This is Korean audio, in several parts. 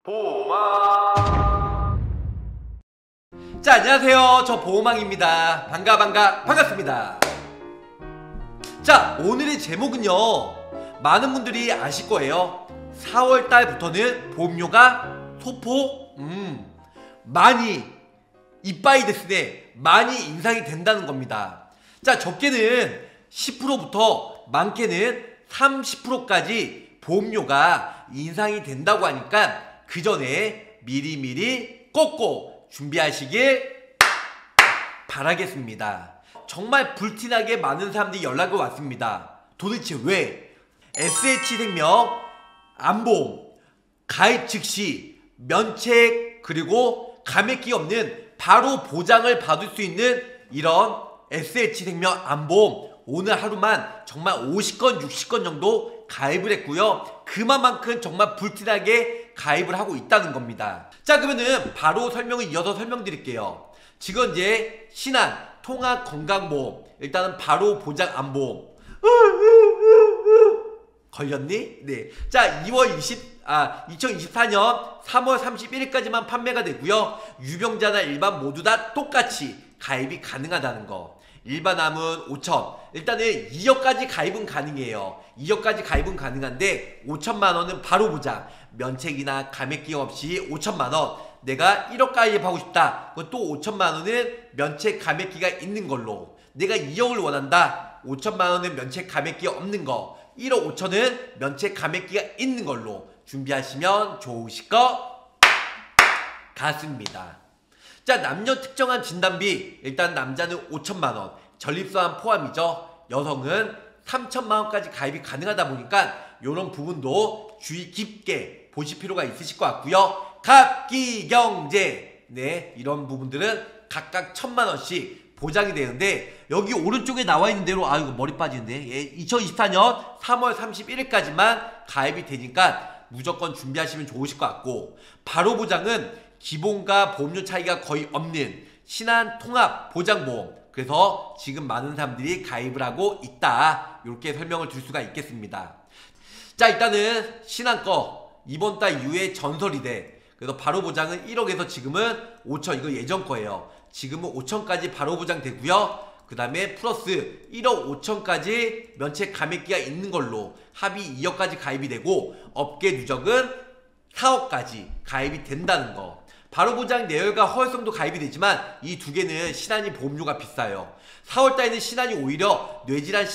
보호망. 자, 안녕하세요. 저 보호망입니다. 반갑습니다. 자, 오늘의 제목은요, 많은 분들이 아실 거예요. 4월 달부터는 보험료가 소폭 많이 이빠이 데스네, 많이 인상이 된다는 겁니다. 자, 적게는 10%부터 많게는 30%까지 보험료가 인상이 된다고 하니까 그 전에 미리미리 꼭꼭 준비하시길 바라겠습니다. 정말 불티나게 많은 사람들이 연락이 왔습니다. 도대체 왜 SH생명 암보험 가입 즉시 면책 그리고 감액기 없는 바로 보장을 받을 수 있는 이런 SH생명 암보험 오늘 하루만 정말 50건 60건 정도 가입을 했고요. 그만큼 정말 불티나게 가입을 하고 있다는 겁니다. 자, 그러면은 바로 설명을 이어서 설명드릴게요. 지금 이제 신한 통합건강보험, 일단은 바로 보장 암보험 걸렸니? 네. 자, 2024년 3월 31일까지만 판매가 되고요. 유병자나 일반 모두 다 똑같이 가입이 가능하다는 거. 일반암은 5천, 일단은 2억까지 가입은 가능해요. 2억까지 가입은 가능한데 5천만원은 바로 보장, 면책이나 감액기형 없이 5천만원. 내가 1억 가입하고 싶다, 그럼 또 5천만원은 면책 감액기가 있는 걸로. 내가 2억을 원한다, 5천만원은 면책 감액기가 없는 거, 1억 5천은 면책 감액기가 있는 걸로 준비하시면 좋으실 것 같습니다. 자, 남녀 특정한 진단비, 일단 남자는 5천만원, 전립선암 포함이죠. 여성은 3천만원까지 가입이 가능하다 보니까 이런 부분도 주의 깊게 보실 필요가 있으실 것 같고요. 갑기경제, 네, 이런 부분들은 각각 1,000만원씩 보장이 되는데, 여기 오른쪽에 나와 있는 대로, 이거 머리 빠지는데, 예, 2024년 3월 31일까지만 가입이 되니까 무조건 준비하시면 좋으실 것 같고, 바로 보장은 기본과 보험료 차이가 거의 없는 신한 통합 보장보험, 그래서 지금 많은 사람들이 가입을 하고 있다, 이렇게 설명을 드릴 수가 있겠습니다. 자, 일단은 신한 거 이번 달 이후에 전설이 돼. 그래서 바로 보장은 1억에서 지금은 5천, 이거 예전 거예요. 지금은 5천까지 바로 보장 되고요. 그 다음에 플러스 1억 5천까지 면책 감액기가 있는 걸로 합의 2억까지 가입이 되고, 업계 누적은 4억까지 가입이 된다는 거. 바로 보장 내열과 허혈성도 가입이 되지만 이 두 개는 신한이 보험료가 비싸요. 4월달에는 신한이 오히려 뇌질환,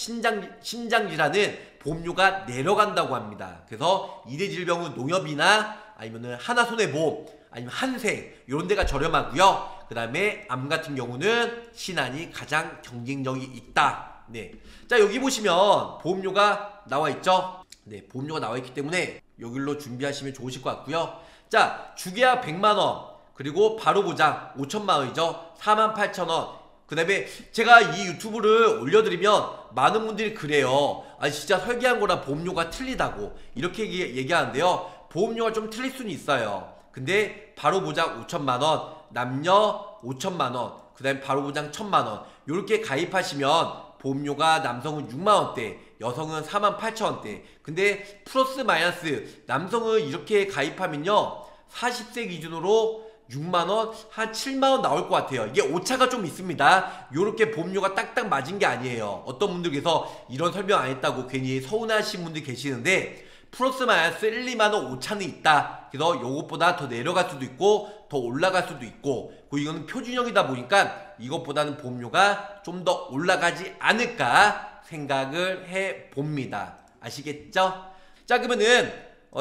신장질환은 보험료가 내려간다고 합니다. 그래서 이대질병은 농협이나 아니면은 하나손해보험 아니면 한생 이런 데가 저렴하고요. 그 다음에 암 같은 경우는 신한이 가장 경쟁력이 있다. 네. 자, 여기 보시면 보험료가 나와 있죠. 네, 보험료가 나와 있기 때문에 여기로 준비하시면 좋으실 것 같고요. 자, 주계약 100만원, 그리고 바로 보장 5천만원이죠. 48,000원. 그 다음에 제가 이 유튜브를 올려드리면 많은 분들이 그래요. 진짜 설계한 거랑 보험료가 틀리다고 이렇게 얘기하는데요. 보험료가 좀 틀릴 수는 있어요. 근데 바로 보장 5천만원, 남녀 5천만원, 그 다음에 바로 보장 1,000만원 요렇게 가입하시면 보험료가 남성은 6만원대, 여성은 48,000원대. 근데 플러스 마이너스 남성은 이렇게 가입하면요 40세 기준으로 6만원, 한 7만원 나올 것 같아요. 이게 오차가 좀 있습니다. 요렇게 보험료가 딱딱 맞은 게 아니에요. 어떤 분들께서 이런 설명 안 했다고 괜히 서운하신 분들 계시는데, 플러스 마이너스 1, 2만원 오차는 있다. 그래서 요것보다 더 내려갈 수도 있고 더 올라갈 수도 있고, 이거는 표준형이다 보니까 이것보다는 보험료가 좀 더 올라가지 않을까 생각을 해봅니다. 아시겠죠? 자, 그러면은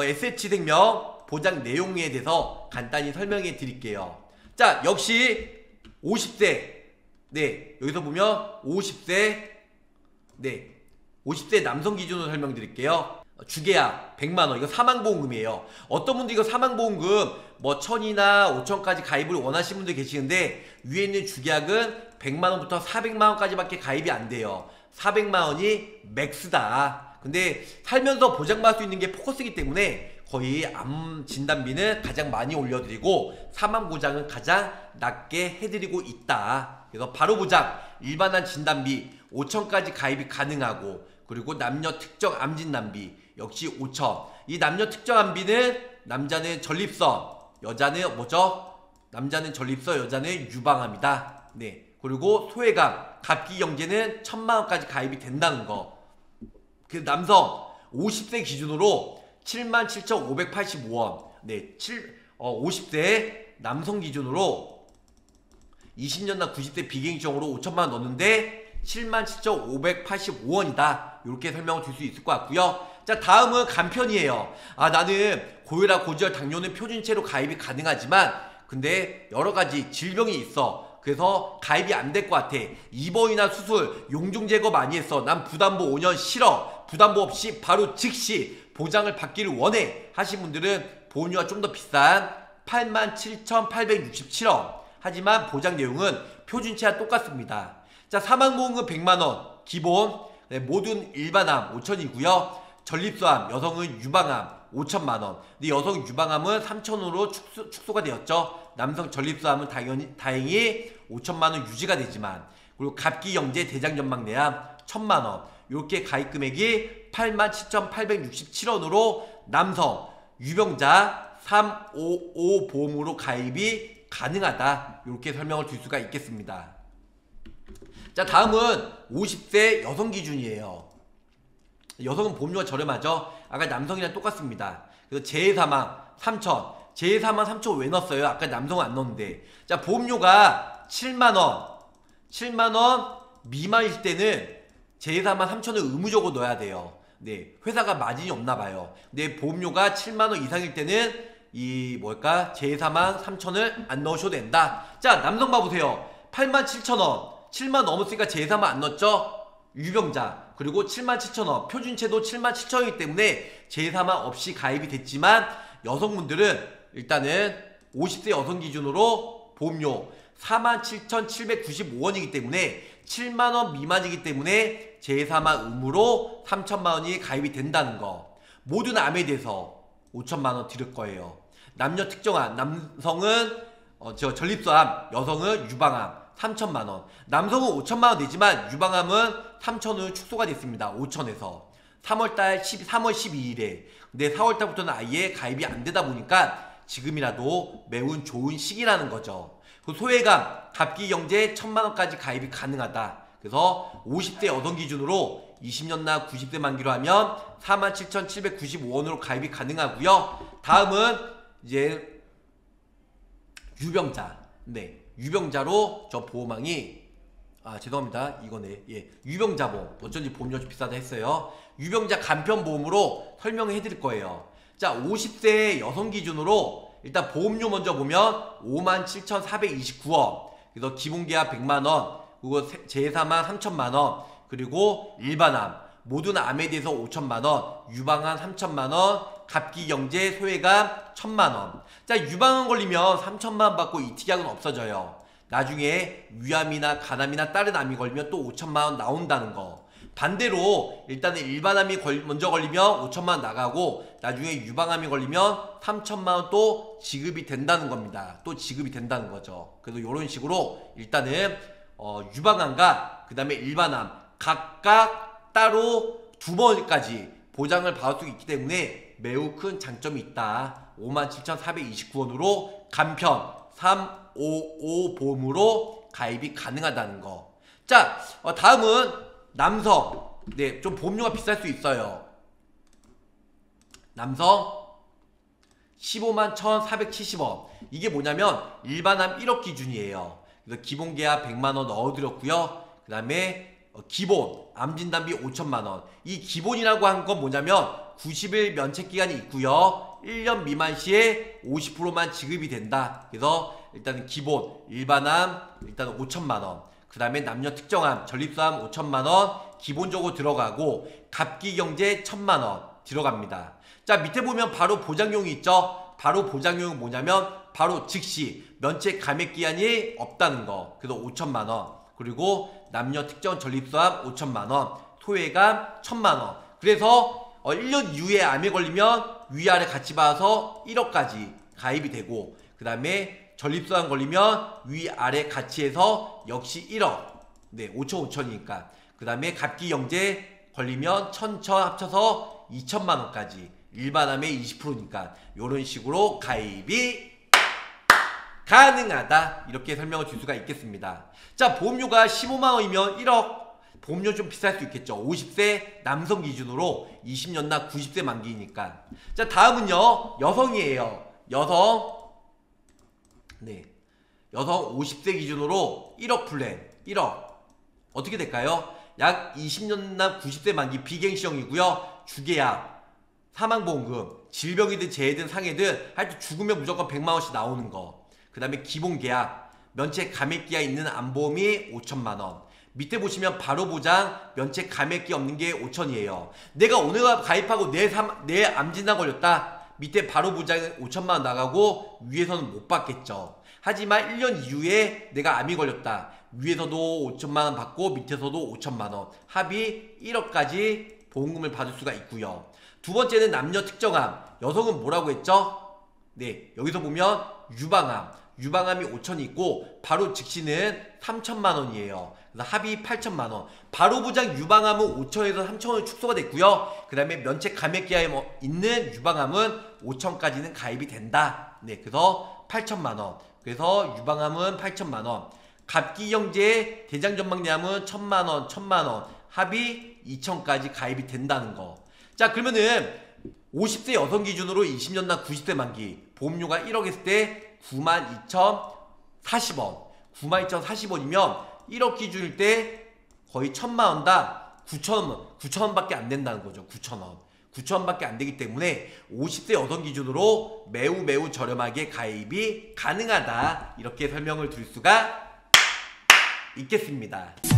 SH생명 보장 내용에 대해서 간단히 설명해 드릴게요. 자, 역시 50세, 네, 여기서 보면 50세, 네, 50세 남성 기준으로 설명드릴게요. 주계약 100만원, 이거 사망보험금이에요. 어떤 분들 이거 사망보험금 뭐 1000이나 5000까지 가입을 원하시는 분들 계시는데, 위에 있는 주계약은 100만원부터 400만원까지밖에 가입이 안 돼요. 400만원이 맥스다. 근데 살면서 보장받을 수 있는 게 포커스이기 때문에 거의 암 진단비는 가장 많이 올려드리고 사망보장은 가장 낮게 해드리고 있다. 그래서 바로 보장, 일반암 진단비 5천까지 가입이 가능하고, 그리고 남녀 특정 암 진단비 역시 5천. 이 남녀 특정 암비는 남자는 전립선, 여자는 뭐죠? 남자는 전립선, 여자는 유방암이다. 네. 그리고 소외감, 갑기경제는 1000만원까지 가입이 된다는 거. 그 남성 50세 기준으로 77,585원. 네. 50세 남성 기준으로 20년당 90세 비갱신적으로 5천만원 넣는데 77,585원이다. 이렇게 설명을 드릴 수 있을 것 같고요. 자, 다음은 간편이에요. 아, 나는 고혈압, 고지혈, 당뇨는 표준체로 가입이 가능하지만 근데 여러가지 질병이 있어. 그래서 가입이 안 될 것 같아. 입원이나 수술, 용종 제거 많이 했어. 난 부담보 5년 싫어. 부담보 없이 바로 즉시 보장을 받기를 원해 하신 분들은 보험료가 좀 더 비싼 87,867원. 하지만 보장 내용은 표준치와 똑같습니다. 자, 사망보험금 100만원 기본. 네, 모든 일반암 5천이고요. 전립선암, 여성은 유방암 5천만원. 근데 여성 유방암은 3천으로 축소가 되었죠. 남성 전립선암은 다행히 5천만원 유지가 되지만, 그리고 갑기영재 대장전막내암 1000만원. 이렇게 가입 금액이 87,867원으로 남성 유병자 355 보험으로 가입이 가능하다. 이렇게 설명을 드릴 수가 있겠습니다. 자, 다음은 50세 여성 기준이에요. 여성은 보험료가 저렴하죠. 아까 남성이랑 똑같습니다. 그래서 재해사망 3천. 재해사망 3천 왜 넣었어요? 아까 남성은 안 넣었는데. 자, 보험료가 7만원 미만일 때는 재해사망 3천을 의무적으로 넣어야 돼요. 네, 회사가 마진이 없나봐요. 근데 보험료가 7만원 이상일 때는 재해사망 3천을 안 넣으셔도 된다. 자, 남성 봐보세요. 87,000원. 7만 넘었으니까 재해사망 안 넣었죠? 유병자. 그리고 77,000원. 표준체도 77,000원이기 때문에 재해사망 없이 가입이 됐지만 여성분들은 일단은 50세 여성 기준으로 보험료 47,795원이기 때문에 7만원 미만이기 때문에 재해사망 의무로 3천만원이 가입이 된다는 거. 모든 암에 대해서 5천만원 드릴 거예요. 남녀 특정암, 남성은 전립선암, 여성은 유방암 3천만원. 남성은 5천만원 내지만 유방암은 3천으로 축소가 됐습니다. 5천에서 3월 12일에. 근데 4월달부터는 아예 가입이 안 되다 보니까 지금이라도 매우 좋은 시기라는 거죠. 그 소외감, 갑기경제 1000만원까지 가입이 가능하다. 그래서 50세 여성 기준으로 20년나 90세 만기로 하면 47,795원으로 가입이 가능하고요. 다음은 이제 유병자. 네, 유병자로 저 보험왕이 죄송합니다. 이거네. 예, 유병자보험. 어쩐지 보험료 좀 비싸다 했어요. 유병자 간편보험으로 설명해 드릴 거예요. 자, 50세 여성 기준으로 일단 보험료 먼저 보면 57,429원. 그래서 기본계약 100만원, 그리고 재해사망 3천만원, 그리고 일반암, 모든 암에 대해서 5천만원, 유방암 3천만원, 갑기경제 소외감 1000만원. 자, 유방암 걸리면 3천만원 받고 이티약은 없어져요. 나중에 위암이나 간암이나 다른 암이 걸리면 또 5천만원 나온다는 거. 반대로 일단은 일반암이 먼저 걸리면 5천만원 나가고 나중에 유방암이 걸리면 3천만원 또 지급이 된다는 겁니다. 또 지급이 된다는 거죠. 그래서 이런 식으로 일단은 유방암과 그 다음에 일반암 각각 따로 2번까지 보장을 받을 수 있기 때문에 매우 큰 장점이 있다. 57,429원으로 간편 355 보험으로 가입이 가능하다는 거. 자, 다음은 남성. 네, 좀 보험료가 비쌀 수 있어요. 남성 151,470원. 이게 뭐냐면 일반암 1억 기준이에요. 그래서 기본계약 100만원 넣어드렸고요. 그 다음에 기본 암진단비 5천만원. 이 기본이라고 한 건 뭐냐면 90일 면책기간이 있고요. 1년 미만 시에 50%만 지급이 된다. 그래서 일단은 기본 일반암 일단 5천만원. 그 다음에 남녀 특정암 전립선암 5천만원 기본적으로 들어가고 갑기경제 1000만원 들어갑니다. 자, 밑에 보면 바로 보장용이 있죠. 바로 보장용은 뭐냐면 바로 즉시 면책 감액기한이 없다는 거. 그래서 5천만원. 그리고 남녀 특정 전립선암 5천만원, 소외감 1000만원. 그래서 1년 이후에 암에 걸리면 위아래 같이 봐서 1억까지 가입이 되고, 그 다음에 전립선암 걸리면 위아래 같이 해서 역시 1억. 네, 5천이니까. 그 다음에 갑기영재 걸리면 1000 합쳐서 2천만원까지 일반암의 20%니까 이런 식으로 가입이 가능하다 이렇게 설명을 줄 수가 있겠습니다. 자, 보험료가 15만원이면 1억. 보험료 좀 비쌀 수 있겠죠. 50세 남성 기준으로 20년 나 90세 만기니까. 자, 다음은요 여성이에요. 여성 50세 기준으로 1억 플랜. 1억 어떻게 될까요? 약 20년 난 90세 만기 비갱시형이고요. 주계약, 사망보험금, 질병이든 재해든 상해든 하여튼 죽으면 무조건 100만원씩 나오는 거. 그 다음에 기본계약, 면책 감액기가 있는 암보험이 5천만원. 밑에 보시면 바로보장, 면책 감액기 없는 게 5천이에요. 내가 오늘 가입하고 내 암진단 걸렸다. 밑에 바로보장은 5천만원 나가고 위에서는 못 받겠죠. 하지만 1년 이후에 내가 암이 걸렸다. 위에서도 5천만원 받고 밑에서도 5천만원. 합이 1억까지 보험금을 받을 수가 있고요. 두 번째는 남녀 특정암. 여성은 뭐라고 했죠? 네, 여기서 보면 유방암이 5천이 있고 바로 즉시는 3천만원이에요. 그래서 합이 8천만원. 바로보장 유방암은 5천에서 3천원 축소가 됐고요. 그 다음에 면책 감액기에 있는 유방암은 5천까지는 가입이 된다. 네, 그래서 8천만원. 그래서 유방암은 8천만원. 갑기형제 대장전막염은 1천만원. 합이 2천까지 가입이 된다는 거. 자, 그러면은 50세 여성 기준으로 20년 난 90세 만기 보험료가 1억 했을 때 92,040원. 92,040원이면 1억 기준일 때 거의 1,000만원당 9,000원밖에 안 된다는 거죠. 9,000원밖에 안 되기 때문에 50세 여성 기준으로 매우 저렴하게 가입이 가능하다. 이렇게 설명을 드릴 수가 있겠습니다.